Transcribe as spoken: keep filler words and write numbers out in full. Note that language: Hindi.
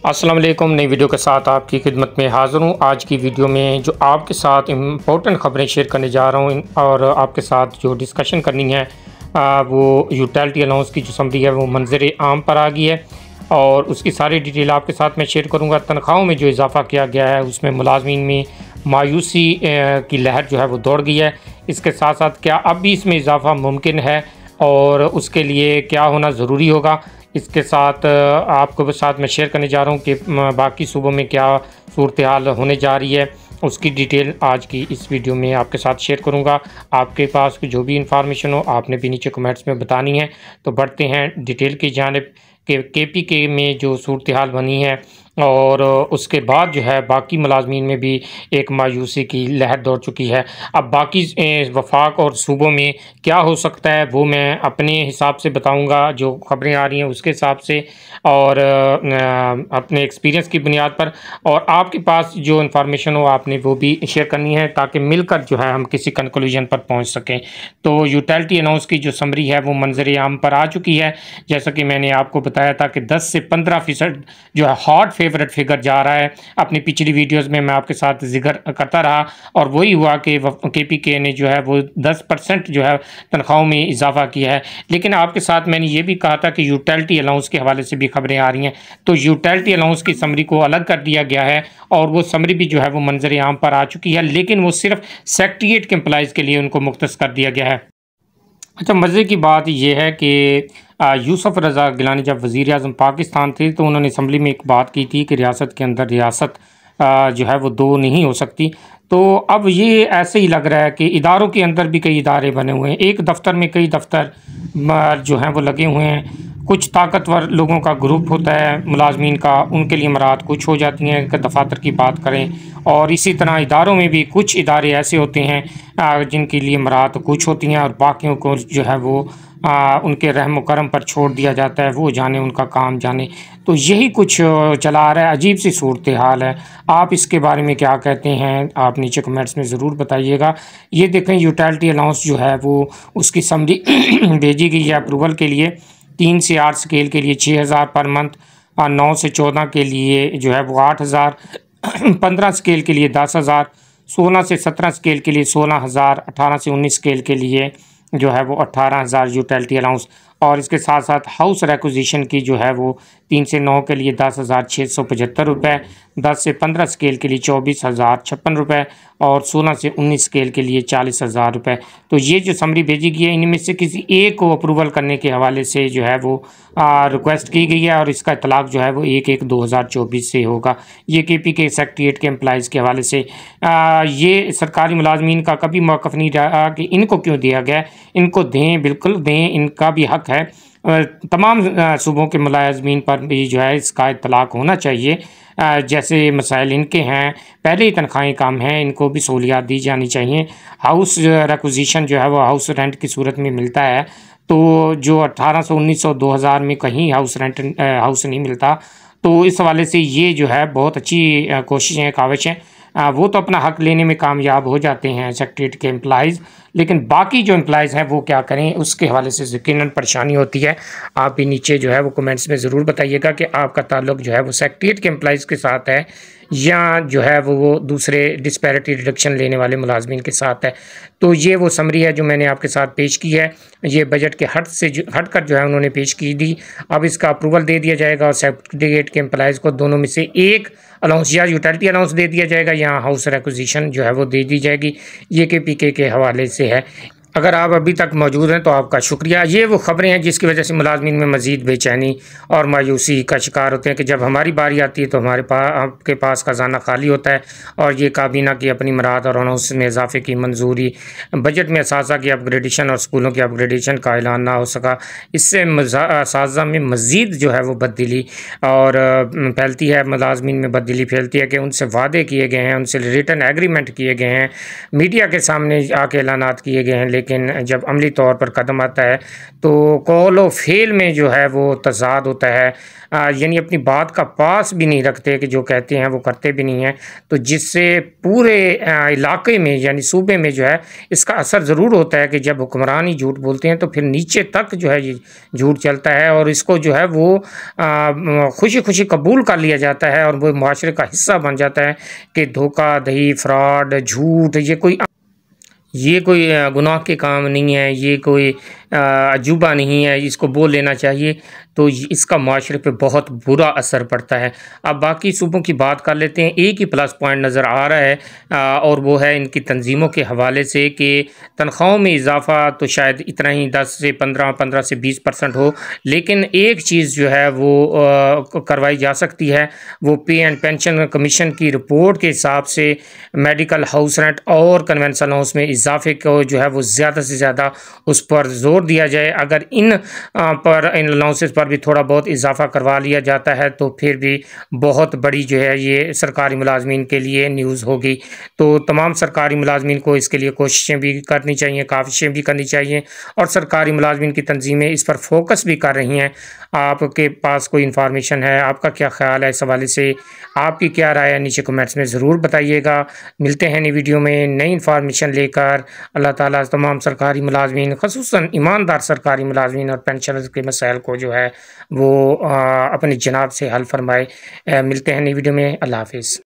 अस्सलाम वालेकुम। नई वीडियो के साथ आपकी खिदमत में हाज़िर हूँ। आज की वीडियो में जो आपके साथ इम्पोर्टेंट ख़बरें शेयर करने जा रहा हूँ और आपके साथ जो डिस्कशन करनी है आ, वो यूटिलिटी अलाउंस की जो समरी है वो मंजर आम पर आ गई है और उसकी सारी डिटेल आपके साथ मैं शेयर करूँगा। तनख्वाहों में जो इजाफ़ा किया गया है उसमें मुलाजमीन में मायूसी की लहर जो है वो दौड़ गई है। इसके साथ साथ क्या अब भी इसमें इजाफ़ा मुमकिन है और उसके लिए क्या होना ज़रूरी होगा, इसके साथ आपको साथ मैं शेयर करने जा रहा हूँ कि बाकी सूबों में क्या सूरत हाल होने जा रही है। उसकी डिटेल आज की इस वीडियो में आपके साथ शेयर करूँगा। आपके पास जो भी इंफॉर्मेशन हो आपने भी नीचे कमेंट्स में बतानी है। तो बढ़ते हैं डिटेल की जानिब के के पी के में जो सूरत हाल बनी है और उसके बाद जो है बाकी मुलाजमीन में भी एक मायूसी की लहर दौड़ चुकी है। अब बाकी वफाक और सूबों में क्या हो सकता है वो मैं अपने हिसाब से बताऊंगा, जो खबरें आ रही हैं उसके हिसाब से और अपने एक्सपीरियंस की बुनियाद पर, और आपके पास जो इन्फॉर्मेशन हो आपने वो भी शेयर करनी है ताकि मिलकर जो है हम किसी कंक्लूजन पर पहुंच सकें। तो यूटिलिटी अलाउंस की जो समरी है वो मंजर आम पर आ चुकी है। जैसा कि मैंने आपको बताया था कि दस से पंद्रह फीसद जो है हॉट फेवरेट फिगर जा रहा है। अपनी पिछली वीडियोस में मैं आपके साथ जिक्र करता रहा और वही हुआ कि के पी के ने जो है वो दस परसेंट जो है तनख्वाहों में इजाफा किया है। लेकिन आपके साथ मैंने ये भी कहा था कि यूटिलिटी अलाउंस के हवाले से भी खबरें आ रही हैं, तो यूटिलिटी अलाउंस की समरी को अलग कर दिया गया है और वो समरी भी जो है वो मंजर आम पर आ चुकी है, लेकिन वो सिर्फ सेक्रेटरीट के एम्प्लॉइज़ के लिए उनको मुख्तस कर दिया गया है। अच्छा, मज़े की बात यह है कि यूसुफ रज़ा गिलानी जब वज़ीर आज़म पाकिस्तान थे तो उन्होंने असम्बली में एक बात की थी कि रियासत के अंदर रियासत जो है वो दो नहीं हो सकती। तो अब ये ऐसे ही लग रहा है कि इदारों के अंदर भी कई इदारे बने हुए हैं, एक दफ्तर में कई दफ्तर जो हैं वो लगे हुए हैं। कुछ ताकतवर लोगों का ग्रुप होता है मुलाजमीन का, उनके लिए मराद कुछ हो जाती हैं कि दफातर की बात करें, और इसी तरह इदारों में भी कुछ इदारे ऐसे होते हैं जिनके लिए मराद कुछ होती हैं और बाकियों को जो है वो आ, उनके रहम करम पर छोड़ दिया जाता है, वो जाने उनका काम जाने। तो यही कुछ चला आ रहा है, अजीब सी सूरत हाल है। आप इसके बारे में क्या कहते हैं आप नीचे कमेंट्स में ज़रूर बताइएगा। ये देखें यूटिलिटी अलाउंस जो है वो उसकी समरी भेजी गई है अप्रूवल के लिए। तीन से आठ स्केल के लिए छः हज़ार पर मंथ, और नौ से चौदह के लिए जो है वो आठ हज़ार, पंद्रह स्केल के लिए दस हज़ार, सोलह से सत्रह स्केल के लिए सोलह हज़ार, अठारह से उन्नीस स्केल के लिए जो है वो अट्ठारह हज़ार यूटिलिटी अलाउंस। और इसके साथ साथ हाउस रिक्विजिशन की जो है वो तीन से नौ के लिए दस हज़ार छः सौ पचहत्तर रुपये, दस से पंद्रह स्केल के लिए चौबीस हज़ार छप्पन रुपये और सोलह से उन्नीस स्केल के लिए चालीस हज़ार रुपये। तो ये जो समरी भेजी गई है इनमें से किसी एक को अप्रूवल करने के हवाले से जो है वो रिक्वेस्ट की गई है और इसका इतलाक़ जो है वो एक एक दो हज़ार चौबीस से होगा। ये के पी के सेक्रेटरीट के एम्प्लॉइज़ के हवाले से आ, ये सरकारी मुलाजमीन का कभी मौक़िफ़ नहीं रहा कि इनको क्यों दिया गया। इनको दें, बिल्कुल दें, इनका भी हक़ है। तमाम सूबों के मुलाजमीन पर भी जो है इसका इतलाक़ होना चाहिए। जैसे मसाइल इनके हैं, पहले ही तनख्वाहें कम हैं, इनको भी सहूलियात दी जानी चाहिए। हाउस रिक्विजिशन जो है वो हाउस रेंट की सूरत में मिलता है, तो जो अठारह सौ उन्नीस सौ दो हज़ार में कहीं हाउस रेंट हाउस नहीं मिलता। तो इस हवाले से ये जो है बहुत अच्छी कोशिशें काविश हैं। वो तो अपना हक़ लेने में कामयाब हो जाते हैं सेक्रेटरीट के एम्प्लॉइज़, लेकिन बाकी जो एम्प्लॉइज़ हैं वो क्या करें उसके हवाले से यकीनन परेशानी होती है। आप भी नीचे जो है वो कमेंट्स में ज़रूर बताइएगा कि आपका ताल्लुक़ जो है वो सेक्रेटरीट के एम्प्लॉइज़ के साथ है या जो है वो वो दूसरे डिस्पैरिटी रिडक्शन लेने वाले मुलाजमीन के साथ है। तो ये वो समरी है जो मैंने आपके साथ पेश की है। ये बजट के हट से हट कर जो है उन्होंने पेश की थी। अब इसका अप्रूवल दे दिया जाएगा और सेक्रेटरीट के एम्प्लॉइज़ को दोनों में से एक अलाउंस या यूटिलिटी अलाउंस दे दिया जाएगा या हाउस रिक्विजिशन जो है वो दे दी जाएगी। ये के पी के के हवाले से है। अगर आप अभी तक मौजूद हैं तो आपका शुक्रिया। ये वो ख़बरें हैं जिसकी वजह से मुलाजमीन में मज़ीद बेचैनी और मायूसी का शिकार होते हैं कि जब हमारी बारी आती है तो हमारे पास आपके पास खजाना खाली होता है और ये काबीना की अपनी मराद और अलाउंस में इजाफे की मंजूरी, बजट में असासा की अपग्रेडेशन और स्कूलों की अपग्रेडेशन का ऐलान ना हो सका। इससे असासा में मज़ीद जो है वो बददिली और फैलती है, मुलाजमीन में बददिली फैलती है कि उनसे वादे किए गए हैं, उनसे रिटर्न एग्रीमेंट किए गए हैं, मीडिया के सामने आके ऐलानात किए गए हैं, लेकिन जब अमली तौर पर कदम आता है तो कौल व फ़ेल में जो है वो तज़ाद होता है। यानी अपनी बात का पास भी नहीं रखते कि जो कहते हैं वो करते भी नहीं हैं, तो जिससे पूरे इलाके में यानी सूबे में जो है इसका असर ज़रूर होता है कि जब हुक्मरान ही झूठ बोलते हैं तो फिर नीचे तक जो है ये झूठ चलता है और इसको जो है वो खुशी खुशी कबूल कर लिया जाता है और वो माशरे का हिस्सा बन जाता है कि धोखाधड़ी, फ्रॉड, झूठ ये कोई ये कोई गुनाह के काम नहीं है, ये कोई अजूबा नहीं है, इसको बोल लेना चाहिए। तो इसका माशरे पे बहुत बुरा असर पड़ता है। अब बाकी सूबों की बात कर लेते हैं। एक ही प्लस पॉइंट नज़र आ रहा है और वो है इनकी तंजीमों के हवाले से कि तनख्वाहों में इजाफ़ा तो शायद इतना ही दस से पंद्रह पंद्रह से बीस परसेंट हो, लेकिन एक चीज़ जो है वो करवाई जा सकती है, वो पे एंड पेंशन कमीशन की रिपोर्ट के हिसाब से मेडिकल, हाउस रेंट और कन्वेंशन हाउस में इजाफे को जो है वो ज़्यादा से ज़्यादा उस पर जोर दिया जाए। अगर इन पर इन अलाउंसेस पर भी थोड़ा बहुत इजाफा करवा लिया जाता है तो फिर भी बहुत बड़ी जो है ये सरकारी मुलाजमीन के लिए न्यूज़ होगी। तो तमाम सरकारी मुलाजमीन को इसके लिए कोशिशें भी करनी चाहिए, काविशें भी करनी चाहिए और सरकारी मुलाजमीन की तंजीमें इस पर फोकस भी कर रही हैं। आपके पास कोई इन्फॉर्मेशन है, आपका क्या ख्याल है इस हवाले से, आपकी क्या राय है, नीचे कमेंट्स में ज़रूर बताइएगा। मिलते हैं नई वीडियो में नई इन्फॉर्मेशन लेकर। अल्लाह ताला तमाम सरकारी मुलाजमीन, ख़ुसूसन ईमानदार सरकारी मुलाजमीन और पेंशनर्स के मसाइल को जो है वो अपनी जनाब से हल फरमाए। मिलते हैं नई वीडियो में। अल्लाह हाफ़िज़।